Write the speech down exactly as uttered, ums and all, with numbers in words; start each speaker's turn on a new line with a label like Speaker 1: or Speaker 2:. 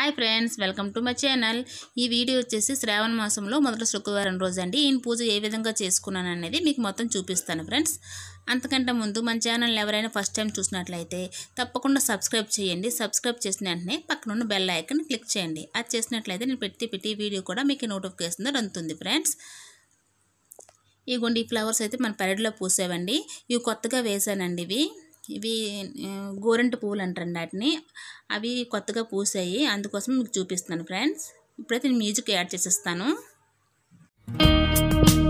Speaker 1: Hi friends, welcome to my channel. ఈ video వచ్చేసి శ్రావణ మాసంలో మొదటి శుక్రవారం రోజు అండి. ఈ పూజ ఏ విధంగా చేసుకున్నాను అనేది మీకు మొత్తం చూపిస్తాను ఫ్రెండ్స్. అంతకంటే ముందు మన ఛానల్ ఎవరైనా ఫస్ట్ టైం చూసినట్లయితే తప్పకుండా సబ్స్క్రైబ్ చేయండి. సబ్స్క్రైబ్ చేసిన వెంటనే పక్కనున్న బెల్ ఐకాన్ క్లిక్ చేయండి. అది చేసినట్లయితే నేను పెట్టి పెట్టి వీడియో కూడా మీకు నోటిఫికేషన్ అందుతుంది ఫ్రెండ్స్. ఇగోండి, ఈ ఫ్లవర్స్ అయితే మన పెరట్లో పూసేవండి. ఇవి కొత్తగా వేసానండి. ఇవి ఇవి గోరెంట పువ్వులు అంటారండి వాటిని. అవి కొత్తగా పూసాయి, అందుకోసం మీకు చూపిస్తాను ఫ్రెండ్స్. ఇప్పుడైతే నేను మ్యూజిక్ యాడ్ చేసేస్తాను.